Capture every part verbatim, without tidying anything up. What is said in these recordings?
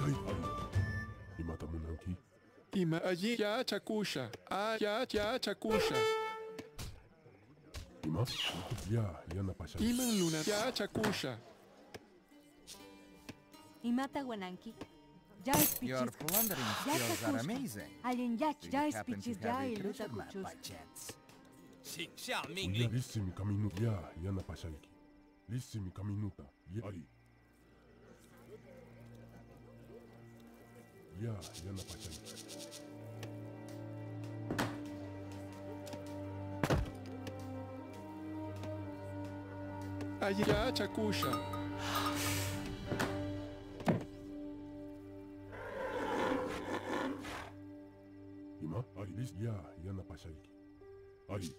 Ari, Ari. Imata Munanki. Ima allí ya chakusha. Ah, ya, ya chakusha. Ima? Ya, yana pasha. Ima luna ya chakusha. Imata Wananki. Ya es Your pichis. plundering Ya skills are chakusha. amazing. Alien ya Do ya you es happen to pichis have ya a y luta treasure map kuchus. by chance? 请下命 Ya 令。 lissimi kaminu. Ya, yana pashaiki. Lissimi kaminuta. Ya, Ari. Ya, yana pashaiki. Allí ya chakusha. Ima? Ari, lis. Ya, yana pashaiki. Ari.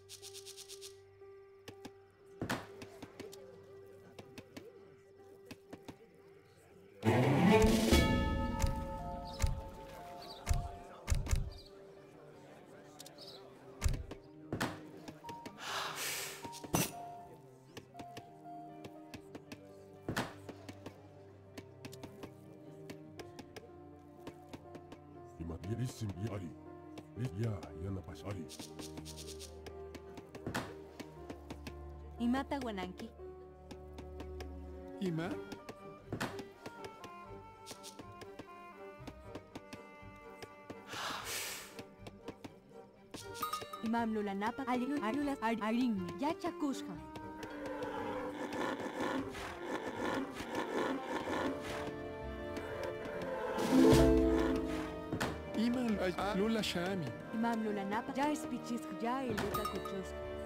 Ima, ya lissim. Ya, Ari. Lis. Ya, yana pasha. Ari. Imata Wananki. Ima. Imam lula napa. Alien alula alin. Ya chakusha. Ima ah, lula shami. Imam lula napa. Ya es pichis ya y luta kuchus.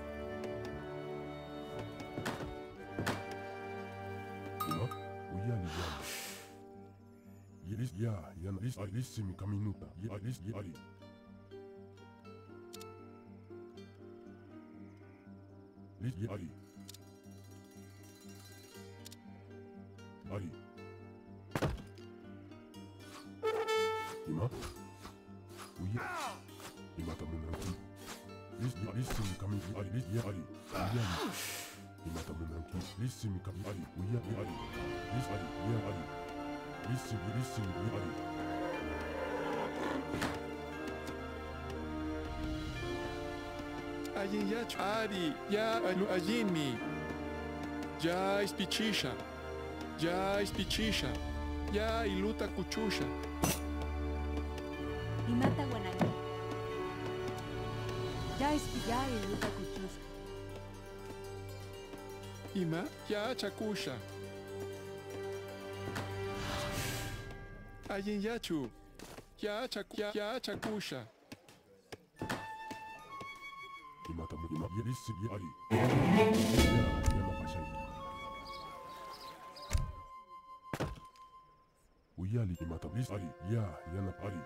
Ima? Uyali yana. Ya, lis. Ya, yana. Lis. Ari, lissimi kaminuta. Ya, lis. Ya, Ari. Lis. Ya, Ari. Ari. Ima? Uya. Imata Munanki. Lis. Ya, lissimi kaminuta. Ari, lis. Ya, Ari. Uyali. Imata Munanki. Lissimi kaminuta. Ari. Uya. Ya, Ari. Lis. Ari. Ya, Ari. Lissimi. Lissimi. Ya, Ari. Allí ya ch- Ari. Ya alu- allí mi. Ya es pichisha. Ya es pichisha. Ya y luta kuchusha. Imata Wananki. Ya es ya y luta kuchus. Ima. Ya chakusha. Allí ya chu. Ya chaku. Ya, ya chakusha. Imata Munanki. Ima. Ya, lissim. Ya, Ari. Ya, yana pashaiki. Uyali. Imata. Lis. Ari. Ya, yana. Ari.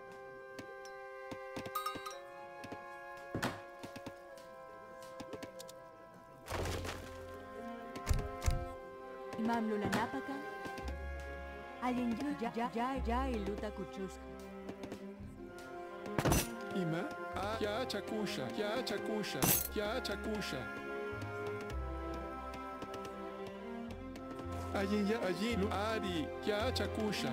Imam lula napa ka. Alien ya ya ya ya y luta kuchus. Ima. Ah, ya chakusha. Ya chakusha. Ya chakusha. Allí ya allí lu- Ari. Ya chakusha.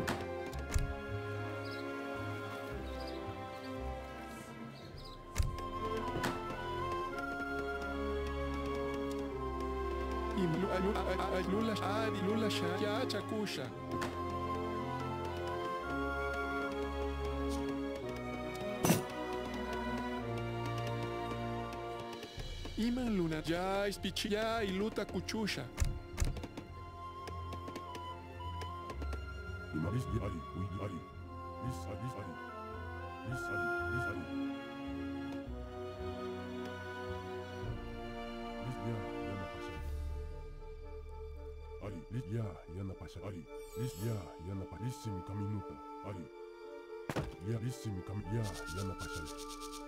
Im lu- alu- a- a- a- lula Ari lula sha. Ya chakusha. Iman luna ya es pichi ya y luta kuchusha. Ima. Lis. Ya, Ari. Uy. Ari. Lis. Ari. Lis. Ari. Lis. Ari. Lis. Ari. Lis. Ya, yana pashaiki. Ari. Lis. Ya, yana pashaiki. Ari. Lis. Ya, yana pashaiki. Lissimi kaminuta. Ari. Ya, lissimi kam. Ya, yana pashaiki.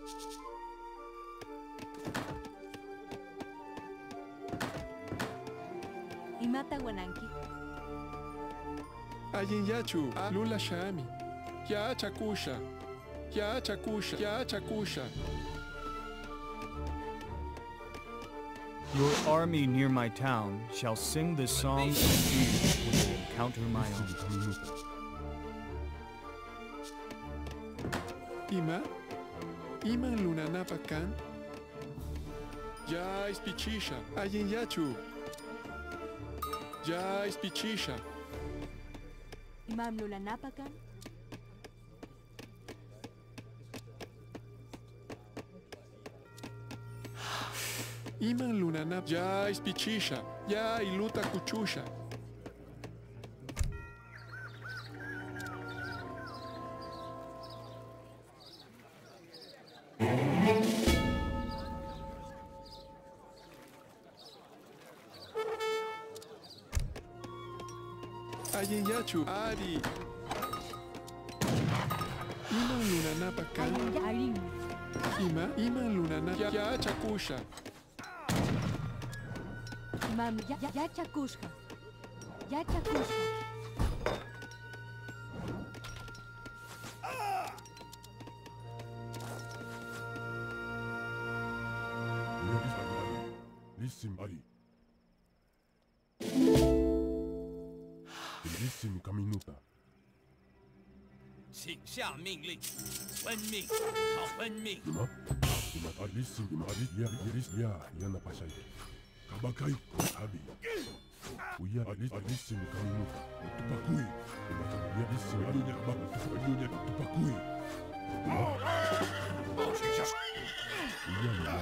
Imata Wananki. Allí ya chu. Ah, lula shami. Ya chakusha. Ya chakusha. Ya chakusha. Your army near my town shall sing this song and do when they encounter my own. Lissimi kaminuta. Ima? Iman lunanapakan? Ya ispichisha. Ayin yachu. Ya ispichisha. Imam lulanapakan? Iman lunanap. Ya ispichisha. Ya iluta kuchusha. Ayin yachu. Ari. Iman lunanapakan? Ayin ya arin. Ima? Iman lunanap. Ya, ya chakusha. Imam ya ya ya chakushka. Ya chakushka. Lissim Ari. Lissim Kaminuta. 请下命令，分命，好分命。 Ima? Ima Ari Lissim Ima Ari Ya Iris Ya Yana Pashay. Kabakai Habi. Uya Ari Ari Lissim Kaminuta. Tupakui. Ima Ya Lissim Ari Ya Kabak. Tupakui. Tupakui. Uya Ya.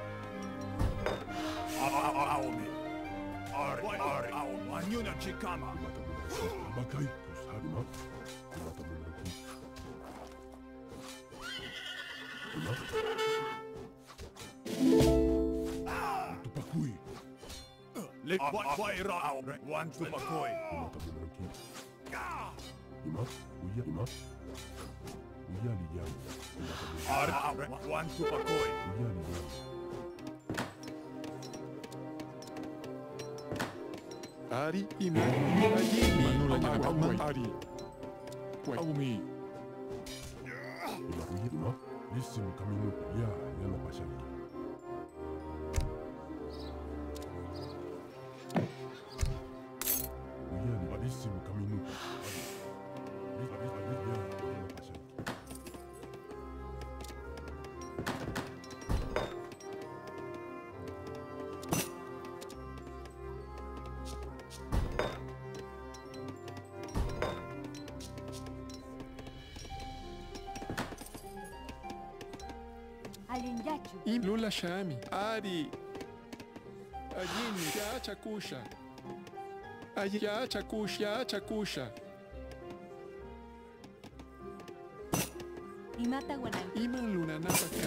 Aumi. Ari, Ari, Aumi. Anyuna Chikama. Kabakai Habi. Ima. Ima Tamunaki. Ima. Tupakui. Le Waira Aumi. One to Makoi. Ima Tamunaki. Ima. Uya Ima. Uya Liyan. Ima Tamunaki. Ari, Aumi. One to Makoi. Uya Liyan. Ari, Ima, Ayin, Manula, Auma, Ari. Aumi. Ima Uya Ima. Lissim Kaminuta. Ya Yana Pashay. Uya Li Lissim Kaminuta. Ari. Ari Ari Ya Yana Pashay. Alin yachu. Im Lula Shami. Ari. Ayin, ya chakusha. Ayin, ya chakusha, ya chakusha. Imata guanan. Iman lunanapakan.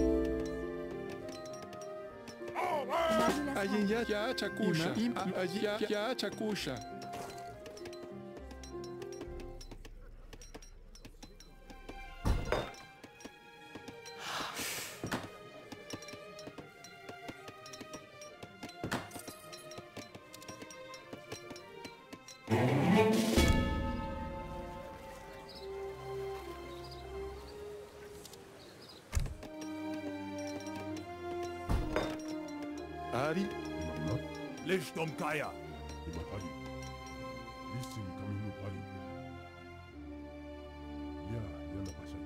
Imam lula Ayin, ya, ya chakusha. Im, ayin, ya, ya chakusha. Ari. Ima Ima. Lishtom Kaya. Ima Ari. Lissim Kaminuta Ari. Ya Yana Pashay.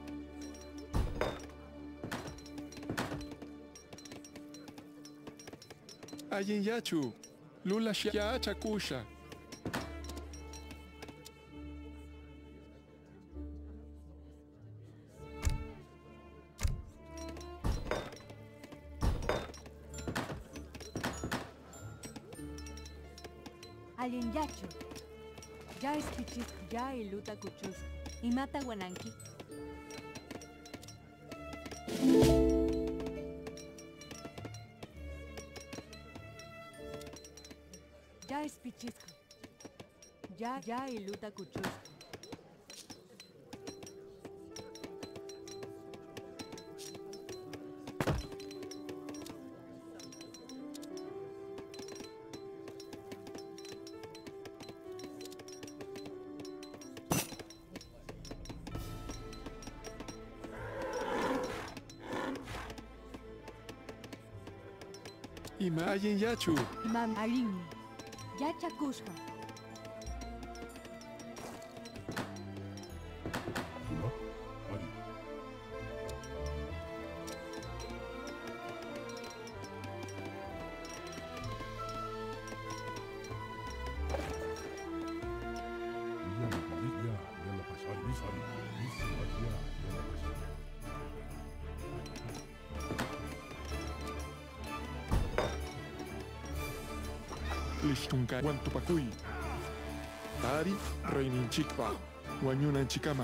Ayin yachu. Lula Sh- ya chakusha. Alin yachu. Ya ispichis. Ya iluta kuchus. Imata guananki. Ya ispichisco. Ya ya iluta kuchus. Ima ayin yachu. Imam arin. Ya chakushka. Ima Ari. Lishtunka Wantupakuy. Tari Reininchikpa. Wanyunan Chikama.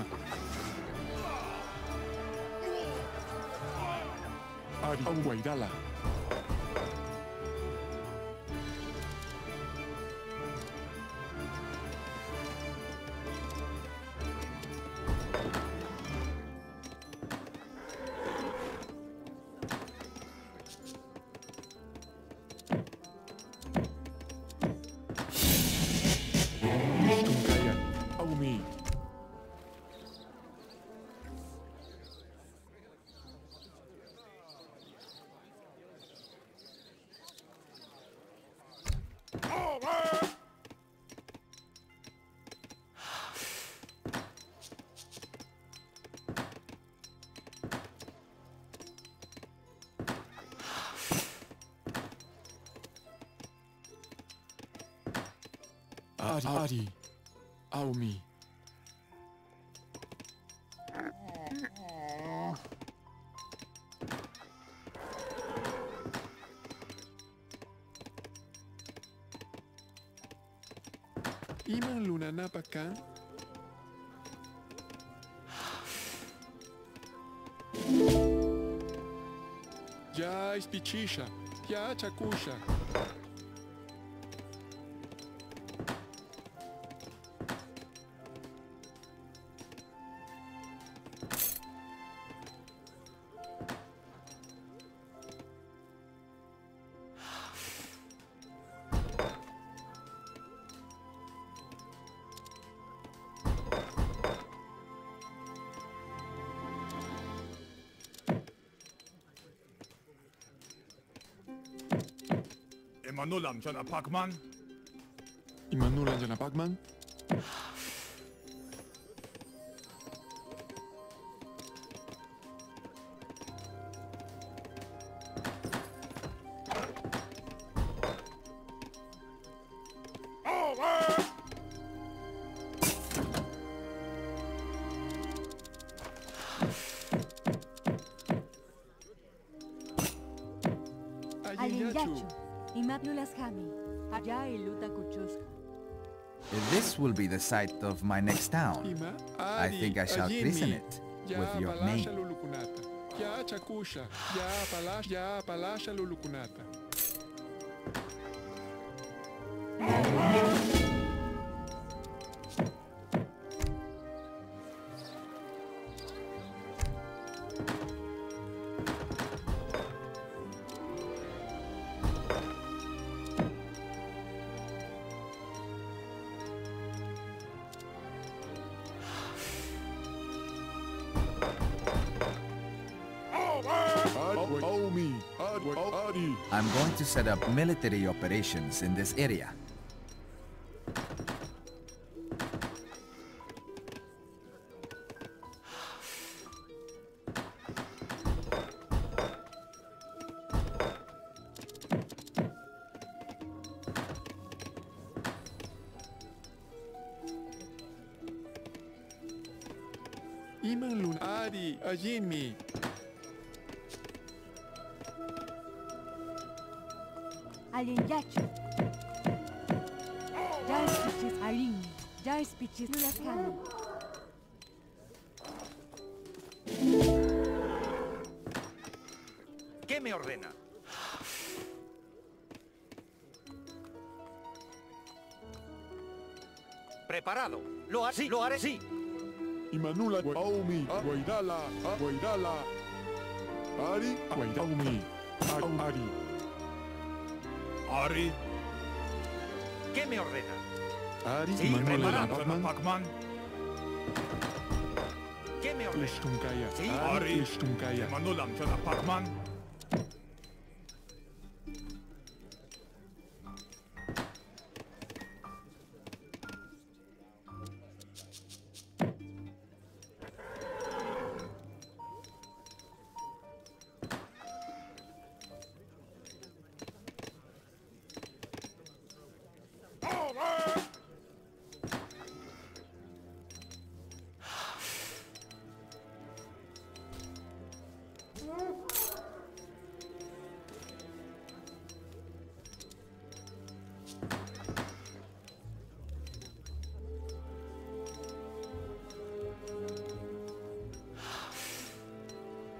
Ari Guaidala. Lishtunkaya. Aumi. Ari, Ari, Aumi. Iman Lunanapaka. Ya Ispichisha, ya Chakusha. Emanulam Jana Pacman. Imanulan Janapagman. Alinyachu. Imaplulas Hami. Allá Iluta Kuchuska. This will be the site of my next town. Ima. I think I shall christen it with your name. Ya Lulukunata. Ya Chakusha. Ya Palasha. Ya Palasha Lulukunata. Aumi, Ari. I'm going to set up military operations in this area. Iman Lun Ari. Ajinmi. Alinyachu. Ya Ispichis Alin. Ya Ispichis Lulas Hami. ¿Qué me ordena? Preparado. Lo haré, sí, lo haré, sí. Imanula, Aumi, Guaidala, Guaidala. Ari, Aumi. Ari. Ari. ¿Qué me ordena? Ari. Sí, Imanulan preparado. Jana Janapagman. Pacman. ¿Qué me ordena? Lishtunkaya. Sí, Ari. Ari. Lishtunkaya. Emanulam Jana Pacman.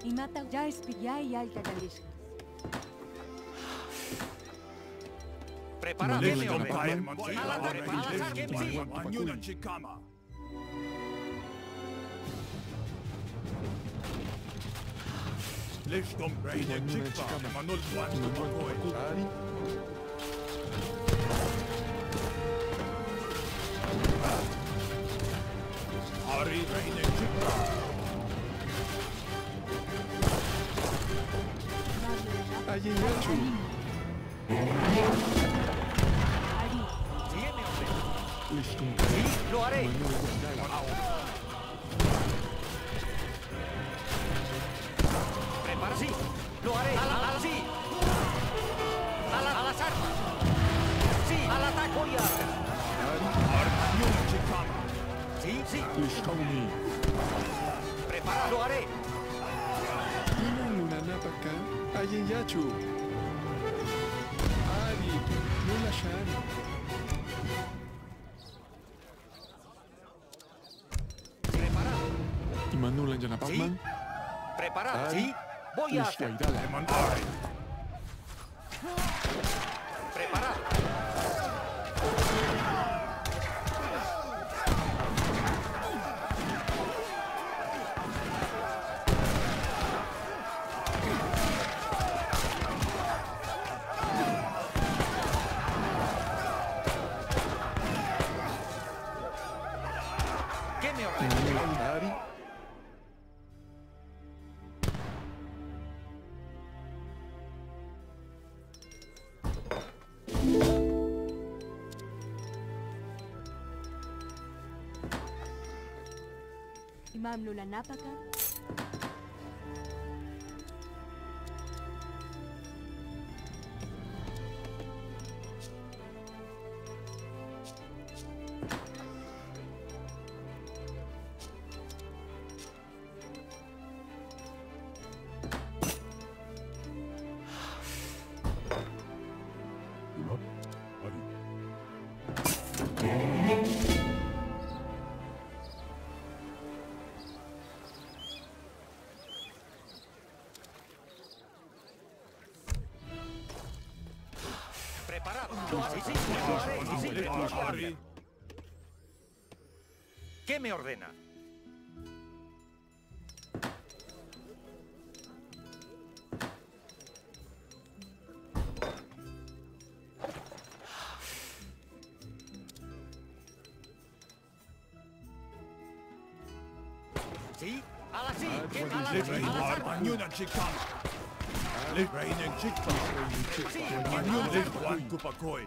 Imata ya espi ya y alta dalisca. Preparado. Vale, ¿Qué me vale, ordena? vale. A la ataque, a la ataque, sí. Anyuna chikama. Lishtom Brayne Chikama. Manol Wan Tupakoy. Ari. Ari Brayne Chikama. Ayin yachu. Ari. Sí, me ordena. Listum Sí, kaya. lo haré. Manuel Guandala. Prepara, sí. Lo haré. A la, a la, sí. A, la, a las armas. Sí, al ataque. Voy a... Anyuna Chikama. Sí, sí. Lishkauni. Prepara, lo haré. Iman lunanapaka. Ayin yachu. Ari. Nula shani. Preparado. Imanulan Janapakman. Preparado. Ari. Sí. Voy a hacer. Lishwaidala. Ari. Preparado. ¿Qué me ordena? Ari. Imam lulanapaka. Ima. Ari. Preparado. Lo haré. Sí, sí. Lo haré. Sí, sí. Ari. ¿Qué me ordena? ¿Sí? A la sí. ¿Qué? A la sí. Librain A las Ar. armas. Anyuna Chikama. Librain Chikama. Anyuna Wan Tupakoy.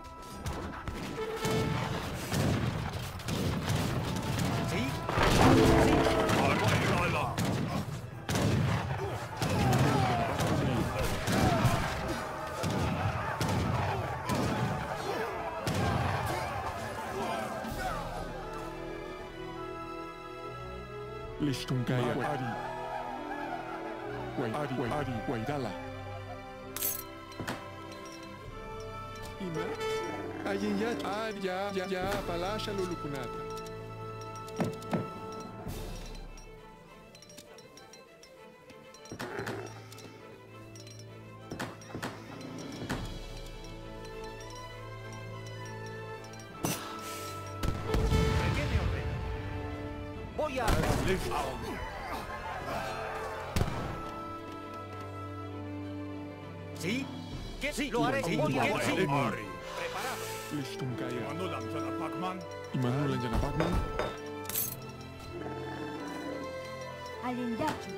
¿Sí? Arwairala. Listum kaya. Ari. Wai, Ari, Wai, Ari, Waidala. Ima. Ayin yachu. Ari, ya, ya, ya. Palasha lulukunata. ¿Qué me ordena? Voy a... ¿Sí? ¿Qué? Sí, lo haré. Sí, voy a... Sí. Ari. Preparado. Listum kaya. Manulam Janapakman. Imanulan Janapakman. Alin yachu.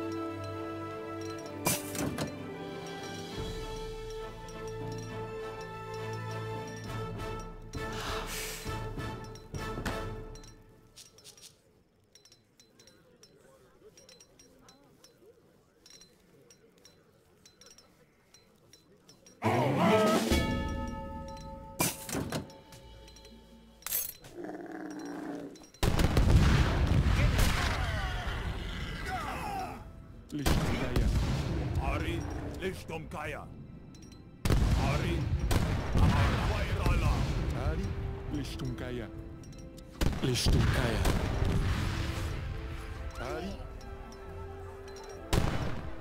Listum kaya. Ari. Lishtom Kaya. Ari. Arwairala. Ari. Listum kaya. Listum kaya. Ari.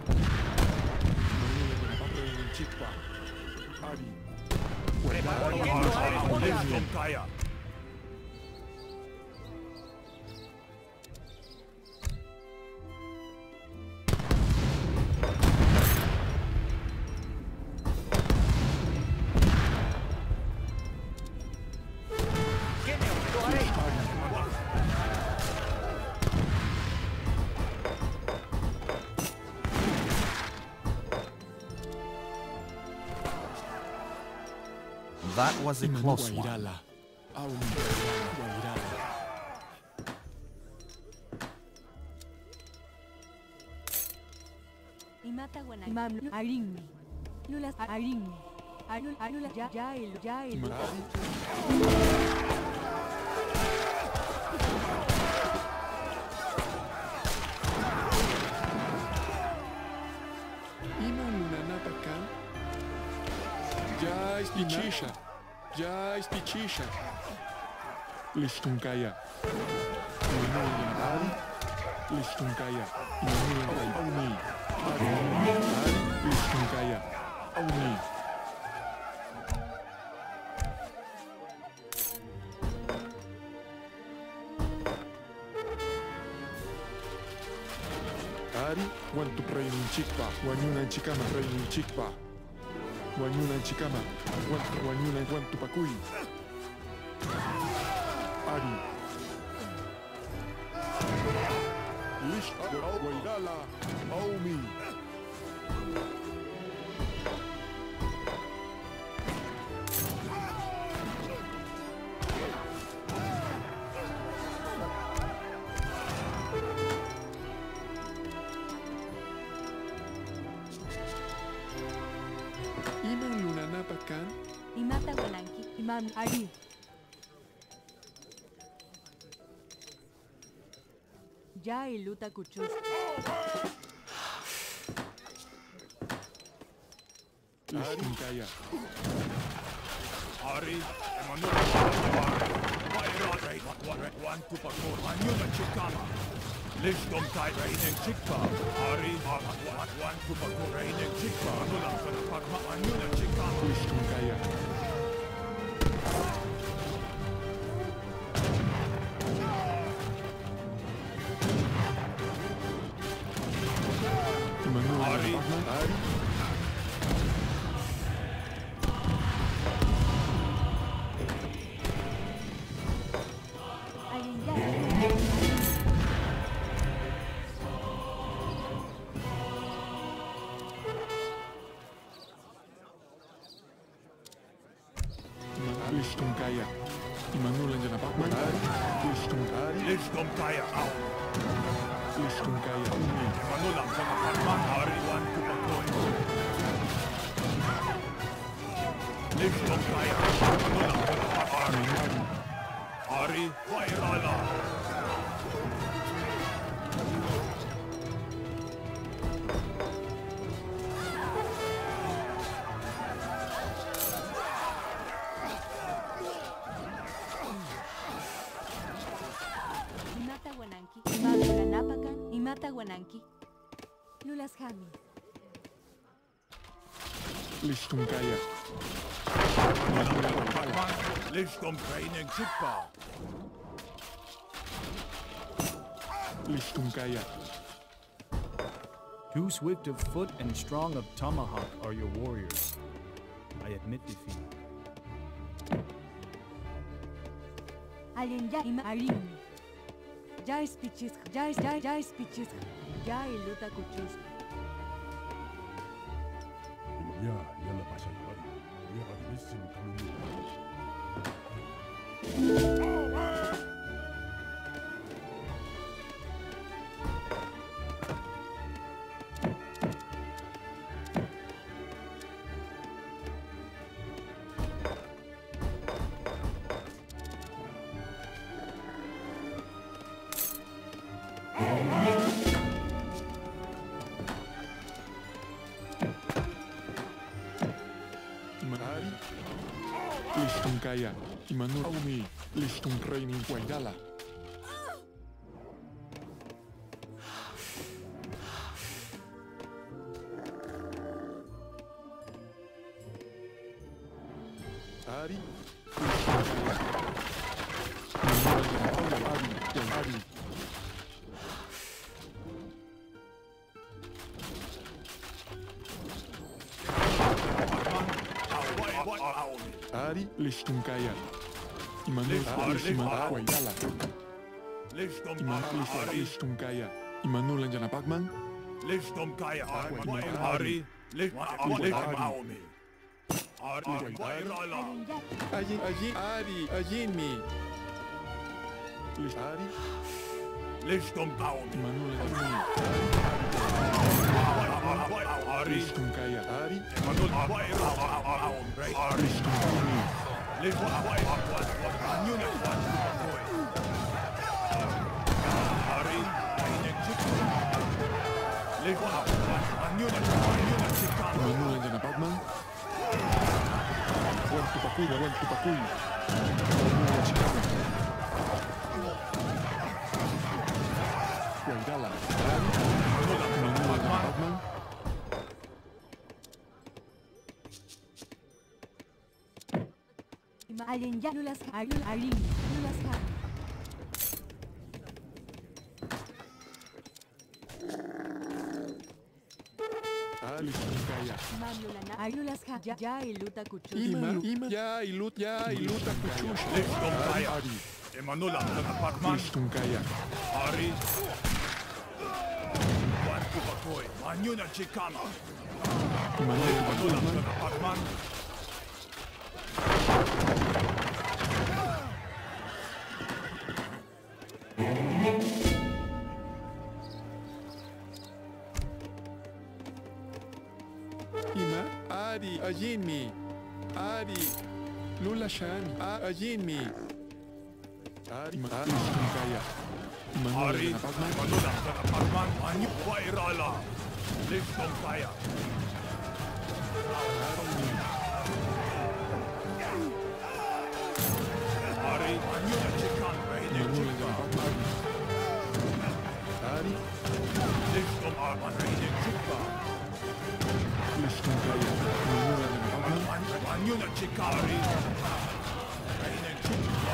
Listom kaya. Genio, lo haré. That was a close one. Guairala. Aumi. Guairala. Imata Guanay. Imam Aringmi. Lulas Aringmi. Alul Alula ya ya el ya el Iman lunanapakan. Ya ispichisha. Ya ispichisha. Listunkaya. Imanuel Listunkaya. Imanuel Auni. Auni. Listunkaya. Auni. Ari, wantu training chikpa, wanyuna chikama training chikpa. Wanyuna chikama, wantu wanyuna wantu pakui. Ari. Lish Guairala, Aumi. Iman lunanapakan. Imata Guananki. Imam Ari. Ya el luta kuchus. Listunkaya. Ari, Emanuel. Wairala. Wantu pakor. Anyuna chikama. Listom kaya training chikpa. Ari, wantu pakor training chikpa. Anulang kanapagma. Anyuna chikama. Listunkaya. Imanuel Ari. Ari. Alin ya. Listunkaya. Imanuel Janapakman. Listunkari. Listom kaya. Au. Listunkaya. Auni. Emanulang kanapagma. Ari, wantu pakor. Listom kaya. Emanulang kanapagma. Ari, Wairala. Imata Guananki. Imam Lunanapakan. Imata Guananki. Lulas Hami. Listunkaya. Listom training chikpa. Listunkaya. Too swift of foot and strong of tomahawk are your warriors. I admit defeat. Alin ya. Ima Aringmi. Ya speeches. Ya ya ya speeches. Ya el luta kuchus. Ya, yalla pasha Ari. Ya Ari, listen coming in. Ari. Listunkaya. Imanuel Aumi. Listung training Guairala. Ari. Listunkaya. Lishtunkaya. Imanul Lishima Kuaidala. Listom Iman Ari. Lishtunkaya. Imanul Janapakman. Listom Kaya. Ari. Ari. Listom Ari. Ari. Ari. Wairala. Ajin, ajin, Ari, ajin mi. Lish Ari. Listom Baumi. Imanul Janapakman. Ari. Lishtunkaya. Ari. Manul Wairala. Ari. Lishtunkaya. Listom Wairala. Anyuna Kwan. Ari. Ainek Chikka. Listom Anyuna Anyuna Chikka. Imanul Janapakman. Wan tupakuy, wan tupakuy. Imanul Chikama. Kuaidala. Ari. Imanul Janapakman. Alin ya nulas alin alin nulas ka. Ali Lishtunkaya. Imam lulana ayulas ka ja ja iluta kuchu. Ima, ima. Ya ilut, ya iluta kuchusha. Listom Ari, Kaya. Ari. Emanula. Pakman. Lishtunkaya. Ari. Wan Kupakoy. Anyuna Chikama. Imanul Manula. Janapakman. Pakman. Ima, Ari, ajin mi. Ari. Lula Shan. A- Ajin mi. Ari, ma- Ari Lishtunkaya. Imanul Ari. Janapakman. Manula. Pakman. Anyu Wairala. Listom Kaya. Ari. Anyuna Chikan. Ainek Imanul Chikka. Janapakman. Ari. Listom Arman. Ainek Chikka. Lishtunkaya. Imanul Janapakman. Anyuna Chikka. Ari. Ainek Chikka.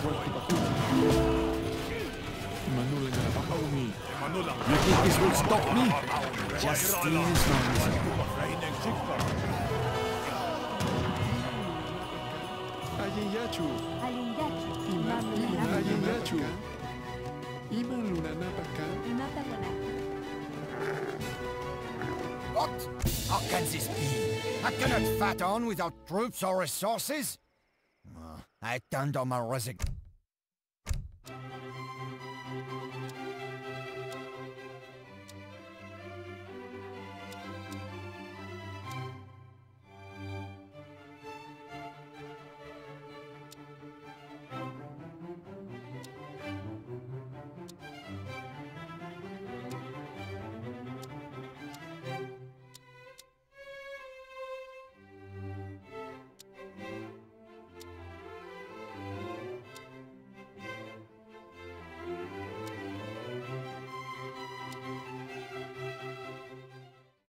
Imanul Janapakman. Manula. You think this will stop me? Just stay as long as Ainek Chikka. Ajin Yachu. Alin yachu. Ima, Imam ima, lulana ajin Yachu. Ima Lunanapaka. imata wana. What? How can this be? I cannot fight on without troops or resources. Uh, I turned on my resignation.